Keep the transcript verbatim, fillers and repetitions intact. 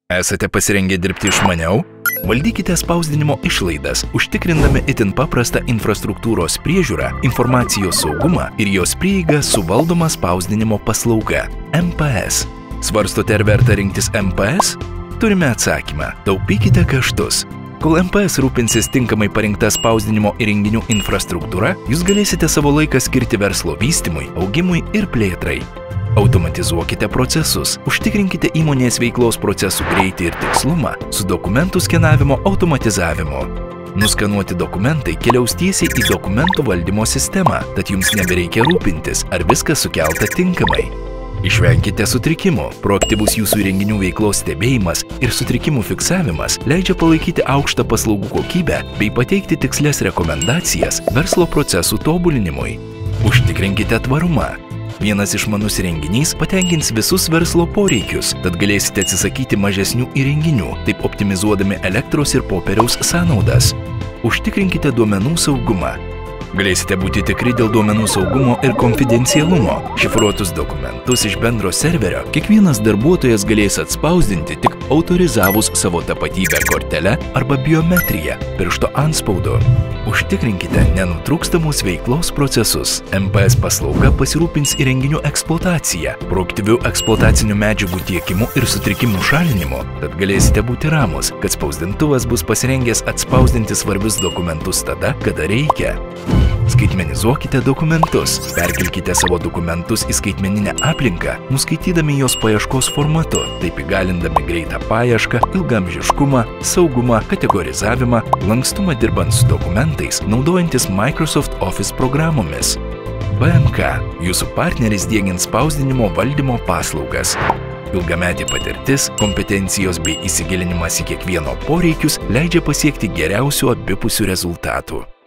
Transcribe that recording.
Esate pasirengę dirbti išmaniau? Valdykite spausdinimo išlaidas, užtikrindami itin paprastą infrastruktūros priežiūrą, informacijos saugumą ir jos prieigą su valdoma spausdinimo paslauga – M P S. Svarstote, ar verta rinktis M P S? Turime atsakymą – taupykite kaštus. Kol M P S rūpinsis tinkamai parinkta spausdinimo įrenginių infrastruktūra, jūs galėsite savo laiką skirti verslo vystymui, augimui ir plėtrai. Automatizuokite procesus, užtikrinkite įmonės veiklos procesų greitį ir tikslumą su dokumentų skenavimo automatizavimu. Nuskanuoti dokumentai keliaus tiesiai į dokumentų valdymo sistemą, tad jums nebereikia rūpintis, ar viskas sukelta tinkamai. Išvenkite sutrikimų. Proaktyvus jūsų įrenginių veiklos stebėjimas ir sutrikimų fiksavimas leidžia palaikyti aukštą paslaugų kokybę bei pateikti tikslias rekomendacijas verslo procesų tobulinimui. Užtikrinkite tvarumą. Vienas išmanus įrenginys patenkins visus verslo poreikius, tad galėsite atsisakyti mažesnių įrenginių, taip optimizuodami elektros ir popieriaus sąnaudas. Užtikrinkite duomenų saugumą. Galėsite būti tikri dėl duomenų saugumo ir konfidencialumo. Šifruotus dokumentus iš bendro serverio kiekvienas darbuotojas galės atspausdinti tik autorizavus savo tapatybę kortele arba biometriją piršto antspaudu. Užtikrinkite nenutrūkstamus veiklos procesus. M P S paslauga pasirūpins įrenginių eksploatacija, proaktyvių eksploatacinių medžiagų tiekimu ir sutrikimų šalinimu, tad galėsite būti ramus, kad spausdintuvas bus pasirengęs atspausdinti svarbius dokumentus tada, kada reikia. Skaitmenizuokite dokumentus. Perkelkite savo dokumentus į skaitmeninę aplinką, nuskaitydami jos paieškos formatu, taip įgalindami greitą paiešką, ilgaamžiškumą, saugumą, kategorizavimą, lankstumą dirbant su dokumentais, naudojantis Microsoft Office programomis. B M K – jūsų partneris diegiant spausdinimo valdymo paslaugas. Ilgametė patirtis, kompetencijos bei įsigilinimas į kiekvieno poreikius leidžia pasiekti geriausių abipusių rezultatų.